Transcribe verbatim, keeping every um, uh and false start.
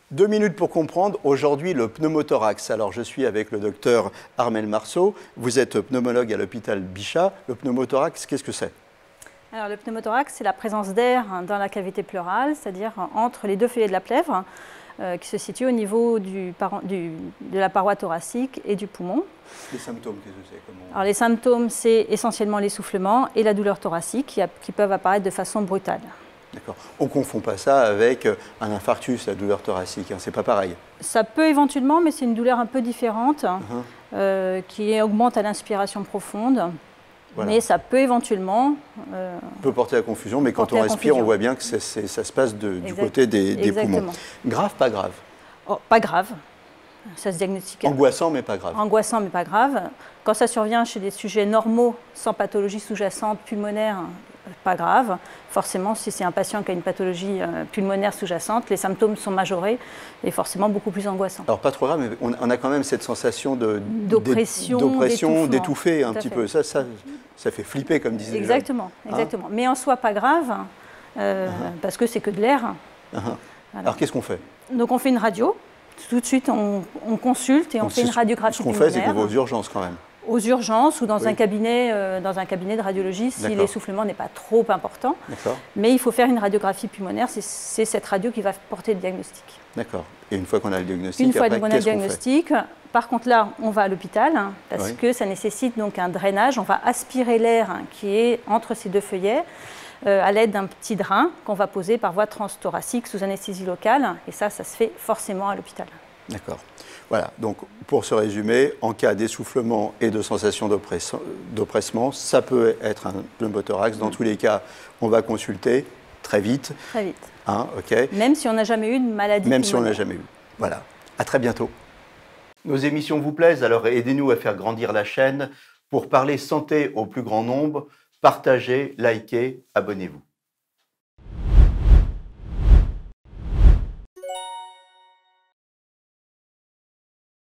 Deux minutes pour comprendre aujourd'hui le pneumothorax. Alors je suis avec le docteur Armelle Marceau, vous êtes pneumologue à l'hôpital Bichat. Le pneumothorax, qu'est-ce que c'est? Alors, le pneumothorax, c'est la présence d'air dans la cavité pleurale, c'est-à-dire entre les deux feuillets de la plèvre, euh, qui se situent au niveau du, du, de la paroi thoracique et du poumon. Les symptômes, qu'est-ce que c'est? Comment... Alors, les symptômes, c'est essentiellement l'essoufflement et la douleur thoracique qui, a, qui peuvent apparaître de façon brutale. D'accord. On ne confond pas ça avec un infarctus, la douleur thoracique, hein, c'est pas pareil. Ça peut éventuellement, mais c'est une douleur un peu différente, uh-huh. euh, qui augmente à l'inspiration profonde. Voilà. Mais ça peut éventuellement... Euh, peut porter à confusion, mais quand on respire, confusion. On voit bien que c'est, c'est, ça se passe de, du côté des, des poumons. Grave, pas grave? Oh, pas grave. Ça se diagnostique. Angoissant, mais pas grave. Angoissant, mais pas grave. Quand ça survient chez des sujets normaux, sans pathologie sous-jacente pulmonaire, pas grave. Forcément, si c'est un patient qui a une pathologie pulmonaire sous-jacente, les symptômes sont majorés et forcément beaucoup plus angoissants. Alors pas trop grave, mais on a quand même cette sensation de, d'oppression, d'étouffer un petit fait. peu. Ça, ça, ça fait flipper, comme disait Exactement, les exactement. Hein? Mais en soi, pas grave, euh, uh-huh. parce que c'est que de l'air. Uh-huh. Alors qu'est-ce qu'on fait? Donc on fait une radio. Tout de suite, on, on consulte et on Donc, fait une radiographie pulmonaire. Ce qu'on fait, c'est qu'on va aux urgences quand même. Aux urgences ou dans, oui. un cabinet, euh, dans un cabinet de radiologie si l'essoufflement n'est pas trop important. Mais il faut faire une radiographie pulmonaire, c'est cette radio qui va porter le diagnostic. D'accord. Et une fois qu'on a le diagnostic, Une fois après, qu'on a le diagnostic, par contre là, on va à l'hôpital hein, parce oui. que ça nécessite donc un drainage. On va aspirer l'air hein, qui est entre ces deux feuillets euh, à l'aide d'un petit drain qu'on va poser par voie transthoracique sous anesthésie locale. Et ça, ça se fait forcément à l'hôpital. D'accord. Voilà, donc pour se résumer, en cas d'essoufflement et de sensation d'oppressement, ça peut être un pneumothorax. Dans mmh. tous les cas, on va consulter très vite. Très vite. Hein, okay. Même si on n'a jamais eu de maladie Même si on n'a jamais eu. Voilà. À très bientôt. Nos émissions vous plaisent, alors aidez-nous à faire grandir la chaîne. Pour parler santé au plus grand nombre, partagez, likez, abonnez-vous.